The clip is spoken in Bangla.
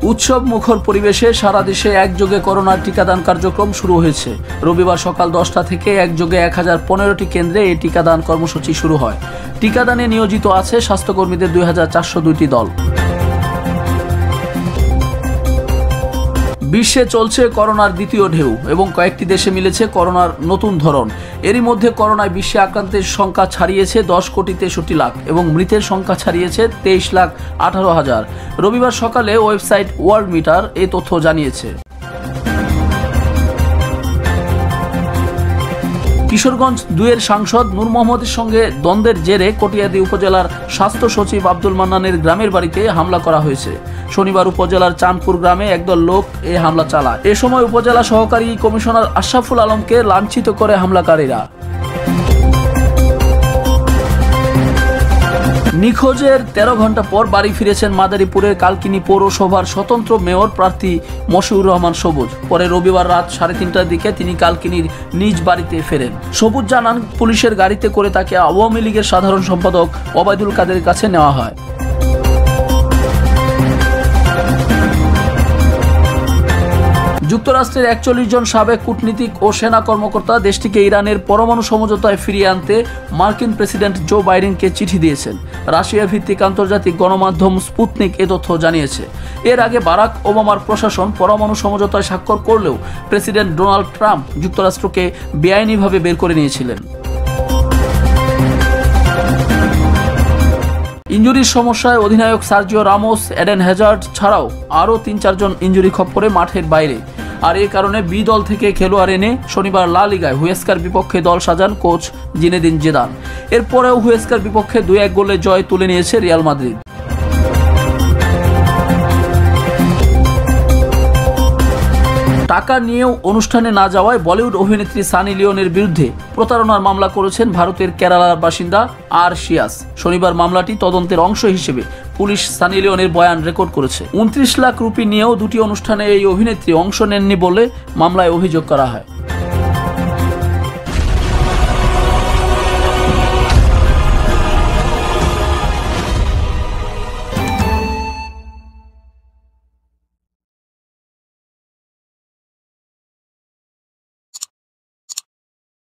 উৎসব মুখর পরিবেশে সারা দেশে একযোগে করোনার টিকাদান কার্যক্রম শুরু হয়েছে। রবিবার সকাল 10টা থেকে একযোগে 1015টি কেন্দ্রে এই টিকাদান কর্মসূচি শুরু হয়। টিকাদানে নিয়োজিত আছে স্বাস্থ্যকর্মীদের 2402টি দল। বিশ্বে চলছে করোনার দ্বিতীয় ঢেউ এবং কয়েকটি দেশে মিলেছে করোনার নতুন ধরন। এরই মধ্যে করোনায় বিশ্বে আক্রান্তের সংখ্যা ছাড়িয়েছে 10,63,00,000 এবং মৃতের সংখ্যা ছাড়িয়েছে 23,18,000। রবিবার সকালে ওয়েবসাইট ওয়ার্ল্ড মিটার এই তথ্য জানিয়েছে। কিশোরগঞ্জ 2-এর সাংসদ নূর মোহাম্মদের সঙ্গে দ্বন্দ্বের জেরে কটিয়াদী উপজেলার স্বাস্থ্য সচিব আব্দুল মান্নানের গ্রামের বাড়িতে হামলা করা হয়েছে। শনিবার উপজেলার চাঁদপুর গ্রামে একদল লোক এই হামলা চালায়। এ সময় উপজেলা সহকারী কমিশনার আশরাফুল আলমকে লাঞ্ছিত করে হামলাকারীরা। নিখোঁজের 13 ঘন্টা পর বাড়ি ফিরেছেন মাদারীপুরের কালকিনি পৌরসভার স্বতন্ত্র মেয়র প্রার্থী মশিউর রহমান সবুজ। পরে রবিবার রাত 3:30টার দিকে তিনি কালকিনির নিজ বাড়িতে ফেরেন। সবুজ জানান, পুলিশের গাড়িতে করে তাকে আওয়ামী লীগের সাধারণ সম্পাদক ওবায়দুল কাদেরের কাছে নেওয়া হয়। যুক্তরাষ্ট্রের 41 জন সাবেক কূটনীতিক ও সেনা কর্মকর্তা দেশটিকে ইরানের পরমাণু সমঝোতায় ফিরিয়ে আনতে মার্কিন প্রেসিডেন্ট জো বাইডেনকে চিঠি দিয়েছেন। রাশিয়া ভিত্তিক আন্তর্জাতিক গণমাধ্যম স্পুতনিক এ তথ্য জানিয়েছে। এর আগে বারাক ওবামার প্রশাসন পরমাণু সমঝোতায় স্বাক্ষর করলেও প্রেসিডেন্ট ডোনাল্ড ট্রাম্প যুক্তরাষ্ট্রকে বেআইনিভাবে বের করে নিয়েছিলেন। ইনজুরির সমস্যায় অধিনায়ক সার্জিও রামোস, এডেন হ্যাজার্ড ছাড়াও আরও 3-4 জন ইনজুরি খপ্পরে মাঠের বাইরে। আর এ কারণে বি দল থেকে খেলোয়াড় এনে শনিবার লা লিগায় হুয়েস্কার বিপক্ষে দল সাজান কোচ জিনেদিন জিদান। এরপরেও হুয়েস্কার বিপক্ষে 2-1 গোলে জয় তুলে নিয়েছে রিয়াল মাদ্রিদ। টাকা নিয়েও অনুষ্ঠানে না যাওয়ায় বলিউড অভিনেত্রী সানি লিওনের বিরুদ্ধে প্রতারণার মামলা করেছেন ভারতের কেরালার বাসিন্দা আর শিয়াস। শনিবার মামলাটি তদন্তের অংশ হিসেবে পুলিশ সানি লিওনের বয়ান রেকর্ড করেছে। 29 লাখ রুপি নিয়েও দুটি অনুষ্ঠানে এই অভিনেত্রী অংশ নেননি বলে মামলায় অভিযোগ করা হয়।